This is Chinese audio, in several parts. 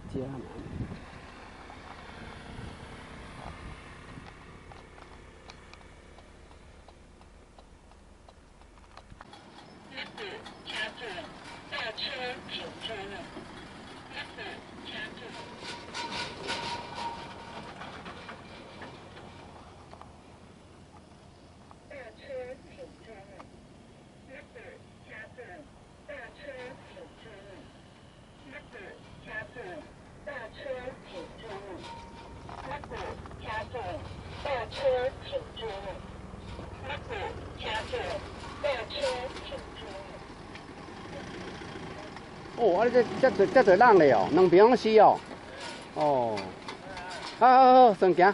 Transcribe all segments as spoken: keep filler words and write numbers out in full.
迦南。 卡住，大车停住。卡住。大车停住。卡住，大车停住。卡住，大车停住。卡住，大车停住。卡住，大车停住。 哦，啊，这这这这多人嘞哦，两平四哦。哦，好好好，先行。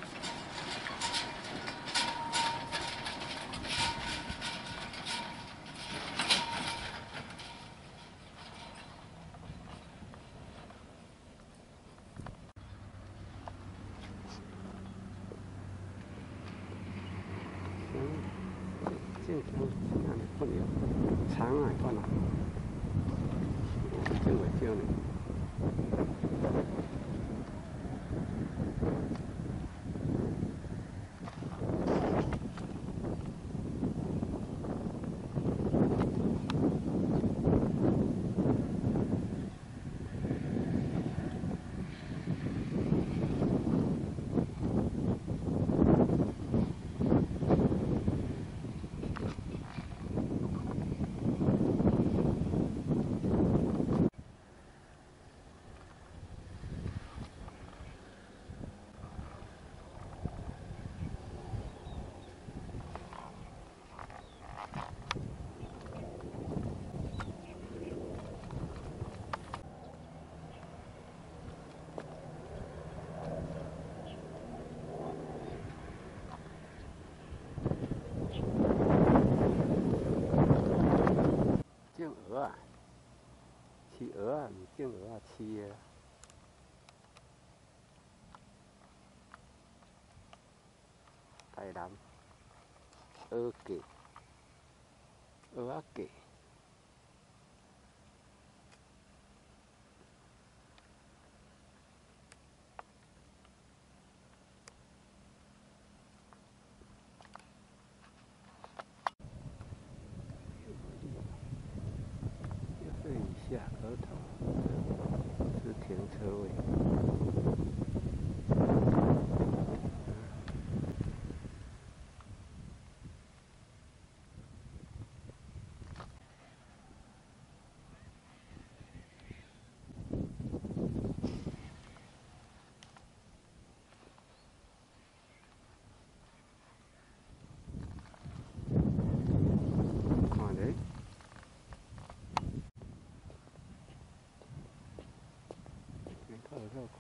正常安尼不了，长啊，看啊，真袂少呢。种鹅啊，饲鹅啊，毋种鹅啊，饲的。台南鹅架，鹅仔架。这以下额头是停车位。看咧，你看有看。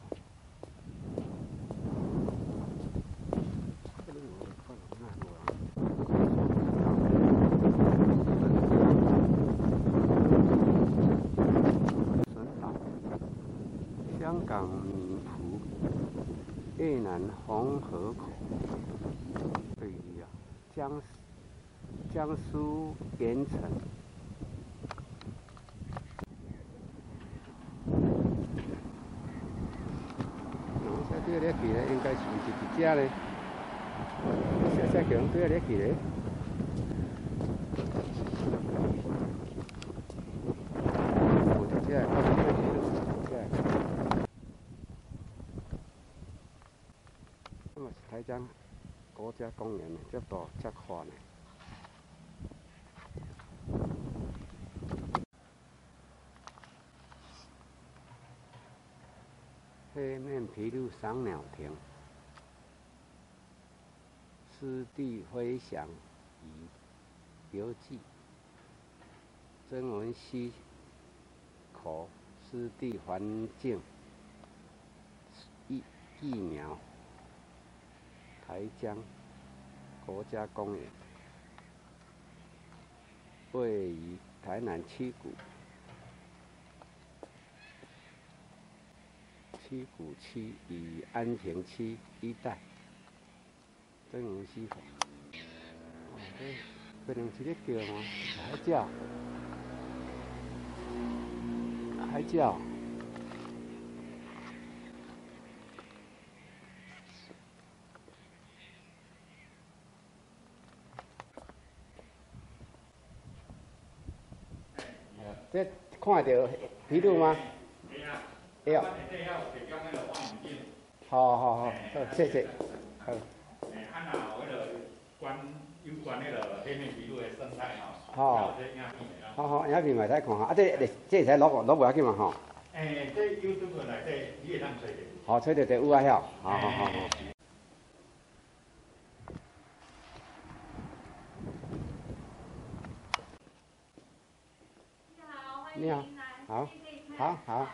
香港米埔越南红河口，对呀，江江苏盐城。哦，这对咧去咧，应该是毋是一只咧？小小强对咧去咧。有一只，我感觉是一只。这嘛是台江国家公园，这大这宽的。黑面琵鹭赏鸟亭，湿地飞翔与游记，曾文溪口湿地环境疫疫苗，台江国家公园位于台南七股。七股区与安平区一带，曾文溪口。哦，这可能是咧叫吗？海叫，海叫。 这看得到披露吗？会啊。好好好，好，谢谢。好。 诶，啊那为了关有关那个黑面琵鹭的生态吼， 好。好好，影片嘛使看下，啊这这会使录录无要紧嘛吼。 诶，这 YouTube 内底你会当找着。 好，找着就有啊晓，好好好好。你好，好，好好。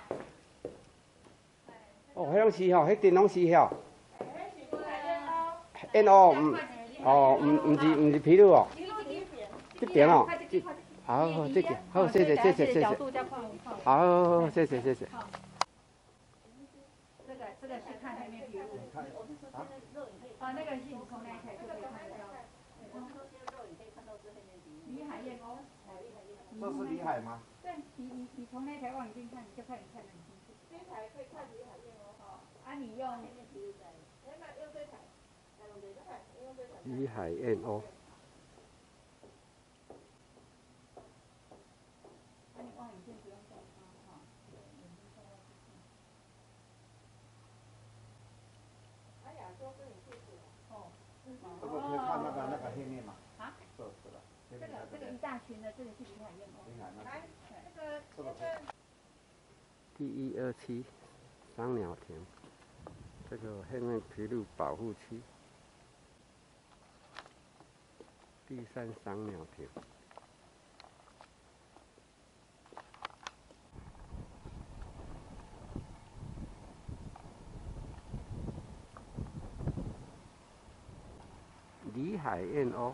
哦，迄拢是吼，迄阵拢是吼。N O， 唔，哦，唔唔是唔是皮鹭哦。这边哦。好，好，这个，好，谢谢谢谢谢谢。好，好，好，谢谢谢谢。 这个这个是看黑面琵鹭。啊，那个是你从那一台就可以看得到。李海燕鸥。 这是李海吗？ 对，你你你从那台望远镜看，你就看你看得很清楚。这台可以看李海燕鸥。哦，啊，你用。用这台。 李海燕鸥。 那你望远镜不用动它哈，眼睛动到这边。哎呀，说是你谢谢哦。 这个可以看那个那个黑面嘛？ 啊？ 这是的。 这个这个一大群的，这个是李海燕鸥。来，这个这个。 第一二期赏鸟田，这个黑面琵鹭保护区，第三赏鸟田。李海燕鸥。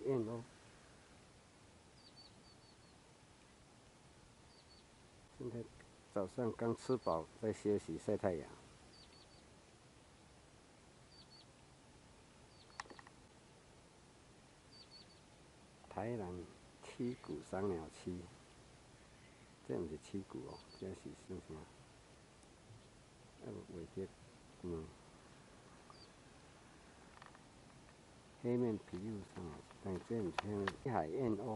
燕鸥。现在早上刚吃饱，在休息晒太阳。台南七股赏鸟区，这毋是七股哦，这是算啥？啊，画着嗯，黑面琵鹭赏鸟，但这毋是海燕鸥。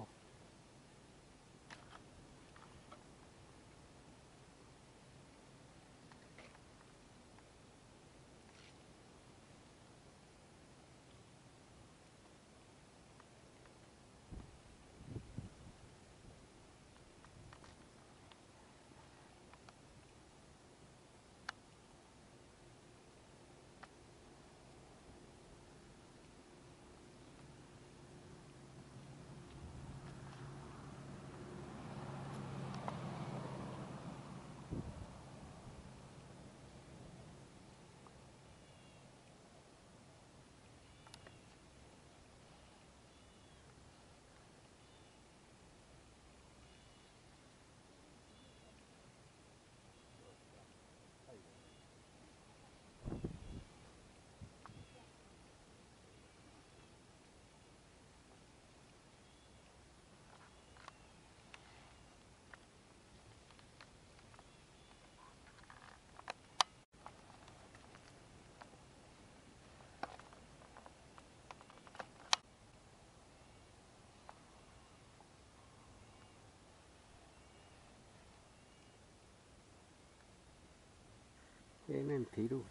黑面琵鹭，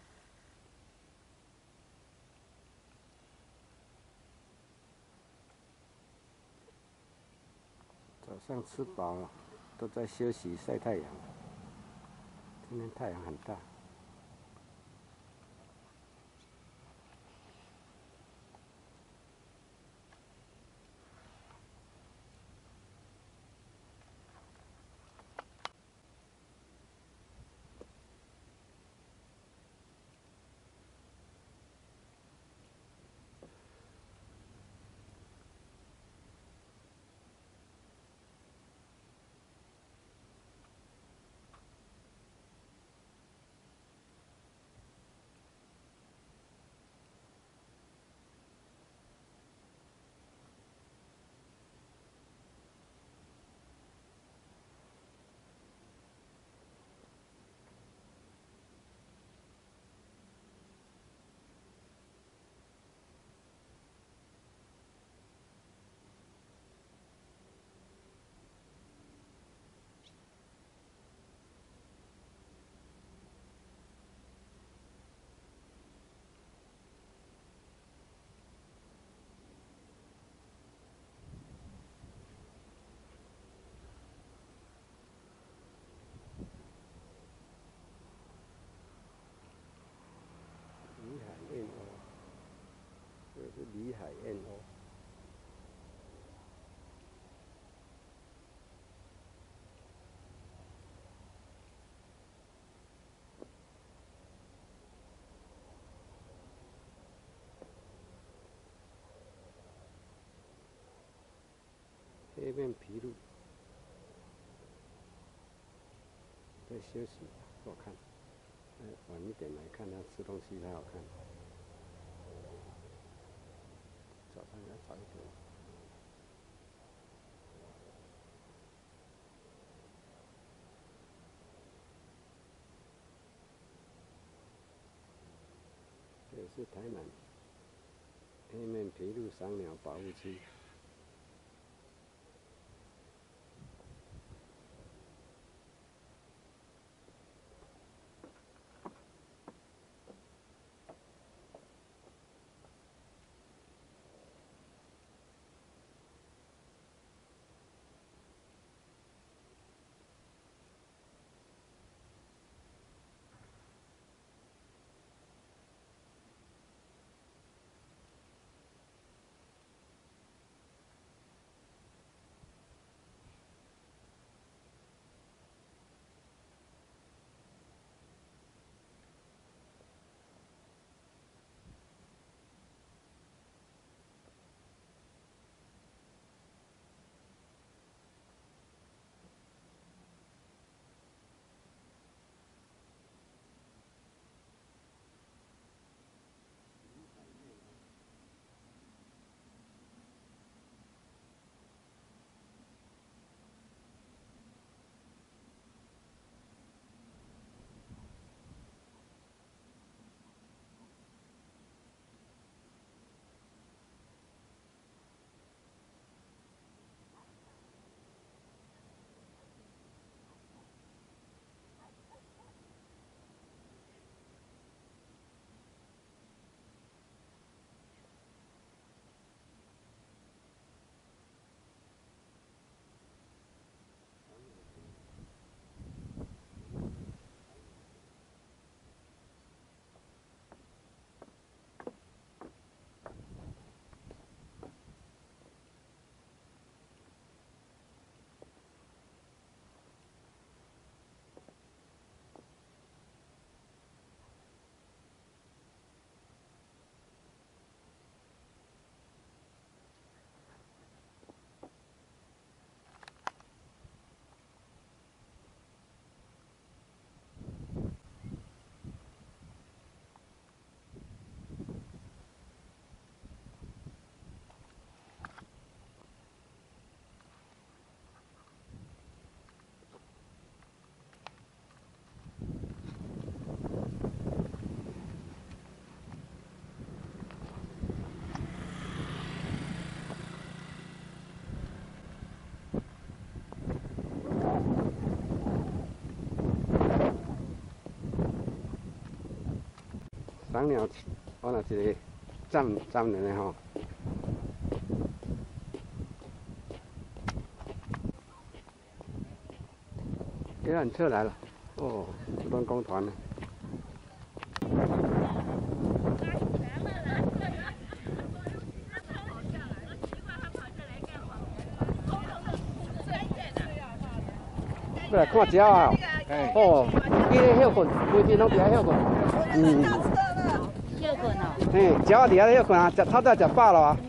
早上吃饱了，都在休息晒太阳。今天太阳很大。里海燕鸥，这是里海燕鸥。黑面琵鹭在休息，不好看。哎，晚一点来看它吃东西才好看。早上要早一点。这是台南黑面琵鹭赏鸟保护区。 赏鸟，我若一个站站人的吼。游览车来了，哦，观光团呢。过来看鸟啊！哦，伊咧休困，规天拢伫遐休困。嗯。 休困哦。 嘿，鸟伫遐休困啊，食透早食饱了啊。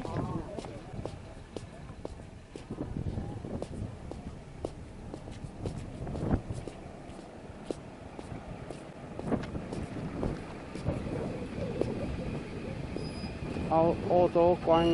欧欧洲观。